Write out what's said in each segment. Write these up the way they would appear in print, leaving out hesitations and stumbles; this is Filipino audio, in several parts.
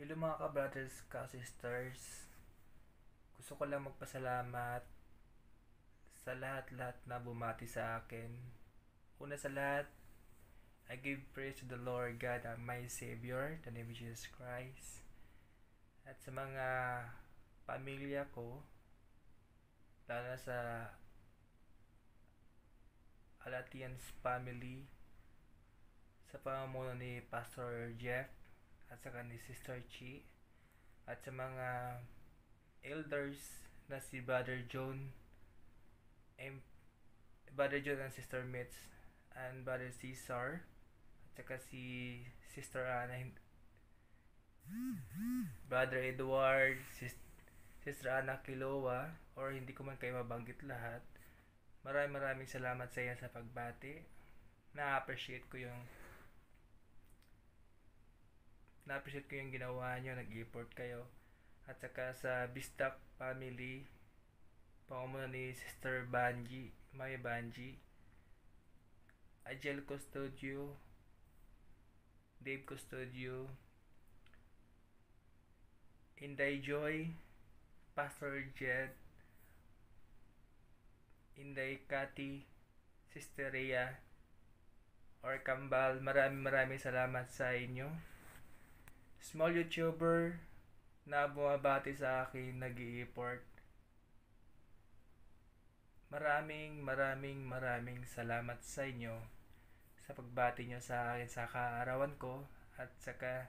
Hello mga ka-brothers, ka-sisters. Gusto ko lang magpasalamat sa lahat-lahat na bumati sa akin. Una sa lahat, I give praise to the Lord God, my Savior, the name of Jesus Christ. At sa mga pamilya ko, lalo na sa Alatians family, sa pamumuno ni Pastor Jeff at saka ni Sister Chi, at sa mga elders na si Brother John and Sister Mitz and Brother Cesar, at saka si Sister Anna, Brother Edward, Sister Anna Kilowa, or hindi ko man kayo mabanggit lahat. Maraming salamat sa inyo sa pagbati. Na-appreciate ko yung ginawa nyo, nag-effort kayo. At saka sa Bistak family, pangumuno ni Sister Banji, May Banji, Agel Custodio, Dave Custodio, Inday Joy, Pastor Jed, Inday Kati, Sister Rhea, or Kambal. Maraming salamat sa inyo. Small YouTuber na bumabati sa akin, nag-i-report. Maraming salamat sa inyo sa pagbati nyo sa akin sa kaarawan ko, at saka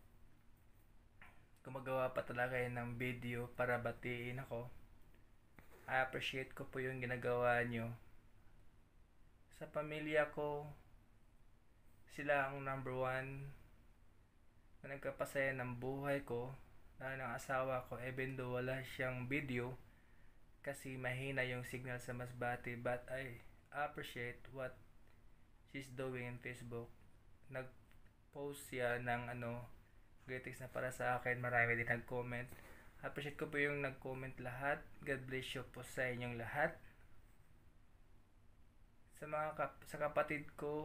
gumagawa pa talaga ng video para batiin ako. I appreciate ko po yung ginagawa nyo. Sa pamilya ko, sila ang number one na nagkapasaya ng buhay ko, na ng asawa ko, even though wala siyang video kasi mahina yung signal sa Masbate, but I appreciate what she's doing in Facebook. Nag-post siya ng greetings na para sa akin. Marami din nag-comment. Appreciate ko po yung nag-comment lahat. God bless you po sa inyong lahat. Sa kapatid ko,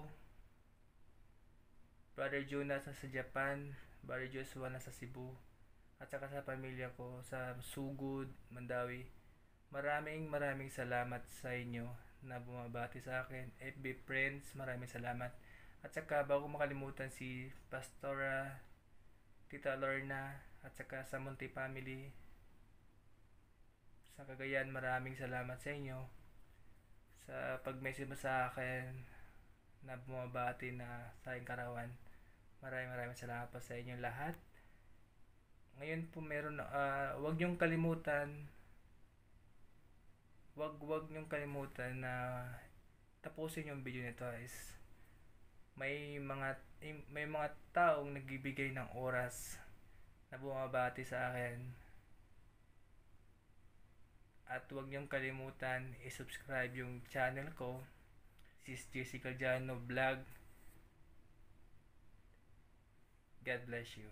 Brother Jonas nasa Japan, Brother Joshua nasa Cebu, at saka sa pamilya ko sa Sugod, Mandawi. Maraming salamat sa inyo na bumabati sa akin. FB friends, maraming salamat. At saka bago makalimutan si Pastora, Tita Lorna, at saka sa Monte family sa Cagayan, maraming salamat sa inyo sa pag-message mo sa akin na bumabati na sa aking karawan. Maraming salamat po sa inyo lahat. Ngayon po meron wag niyong kalimutan na tapusin yung video nito is may mga taong nagbibigay ng oras na bumabati sa akin, at huwag niyong kalimutan i-subscribe yung channel ko, Sis Jessica Jano Vlog. God bless you.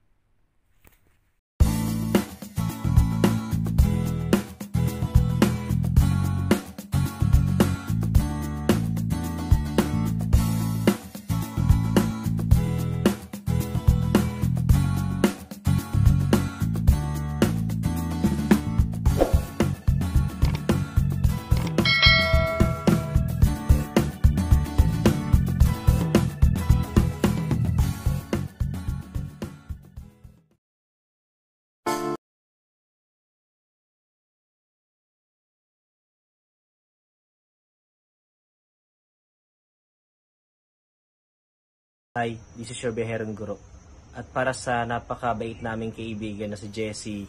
Hi, this is your Beherang Guro. At para sa napakabait naming kaibigan na si Jessie,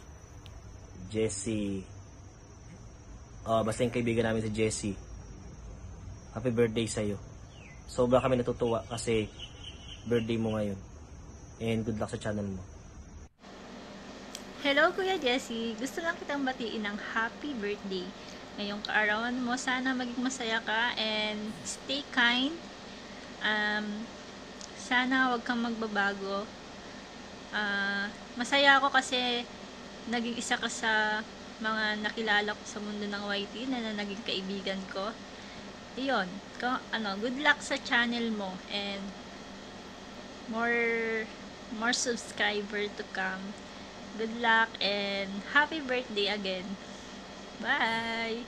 basta yung kaibigan namin si Jessie, happy birthday sa'yo. Sobra kami natutuwa kasi birthday mo ngayon. And good luck sa channel mo. Hello Kuya Jessie, gusto lang kitang batiin ng happy birthday. Ngayong kaarawan mo, sana maging masaya ka and stay kind. Sana wag kang magbabago. Masaya ako kasi naging isa ka sa mga nakilala ko sa mundo ng YT na naging kaibigan ko. Iyon, good luck sa channel mo and more more subscriber to come. Good luck and happy birthday again. Bye!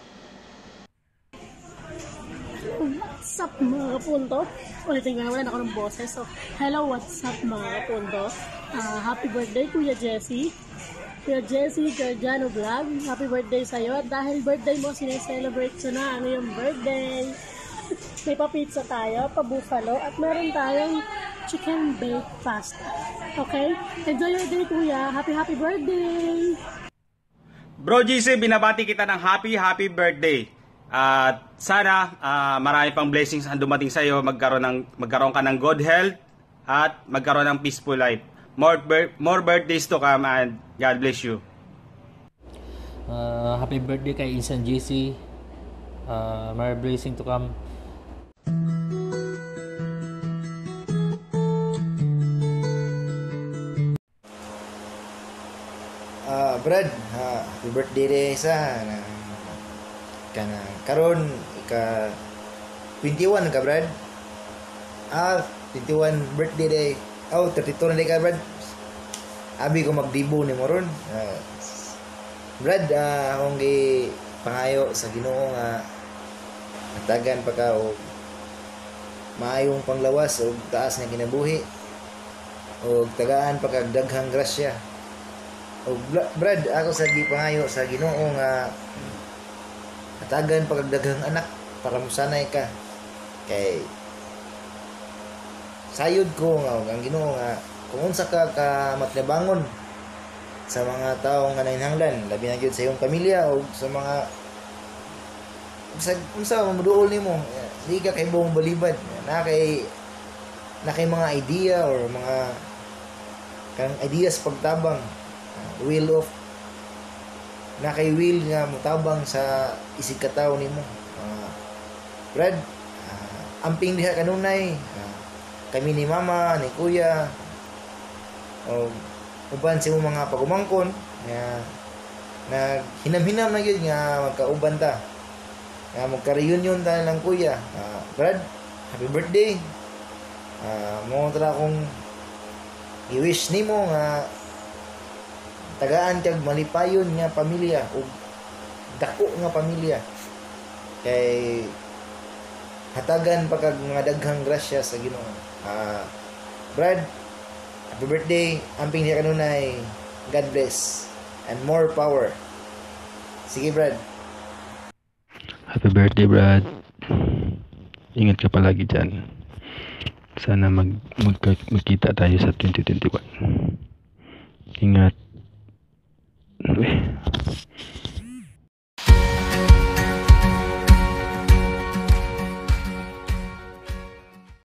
What's up mga kapunto? Ulitin nga, wala na ako ng boses. So, hello, what's up mga kapunto? Happy birthday Kuya Jesse. Kuya Jesse Gargano Vlog. Happy birthday sa'yo. At dahil birthday mo, sineselebrate ko na ano yung birthday. May pa-pizza tayo, pa-buffalo, at meron tayong chicken baked pasta. Okay? Enjoy your day, Kuya. Happy birthday! Bro GC, binabati kita ng happy birthday. At sana marami pang blessings ang dumating sa iyo, magkaroon ka ng good health at magkaroon ng peaceful life. More birthdays to come and God bless you. Happy birthday kay Insan JC. More blessing to come. Brad, happy birthday rin sa karon ika 21 ka Brad. 21 birthday day. 32 na day ka Brad. Abi ko magdibo ni mo ron. Brad, akong gi pangayo sa Ginoo nga natagan pa ka og maayong panglawas og taas nga kinabuhi og tagaan pa kag daghang grasya. O Brad, ako sa gipangayo sa Ginoo nga natagan pagdaghang anak para musanay ka kay sayod ko nga ang Ginoo nga kung unsa ka matnabangon sa mga tawo nga nanginahanglan labi na gyud sa iyong pamilya o sa mga unsa maduol nimo di ka kay buong balibad na kay mga idea or mga kang ideas pagtabang will of na kay will nga mutabang sa isig katawo nimo. Brad, amping diha kanunay. Kami ni mama, ni kuya, o uban sa mga pagumangkon nga na hinam-hinam na gyud nga magkauban ta. Nga magka-reunion ta lang kuya. Brad, happy birthday. Mo tra akong i-wish nimo nga tagaan kag malipayon nga pamilya o dako nga pamilya kay hatagan pa kag mga daghang grasya sa Ginoo. Brad, happy birthday, amping niya kanunay. God bless and more power. Sige Brad. Happy birthday Brad. Ingat ka palagi dyan. Sana magkita tayo sa 2021. Ingat.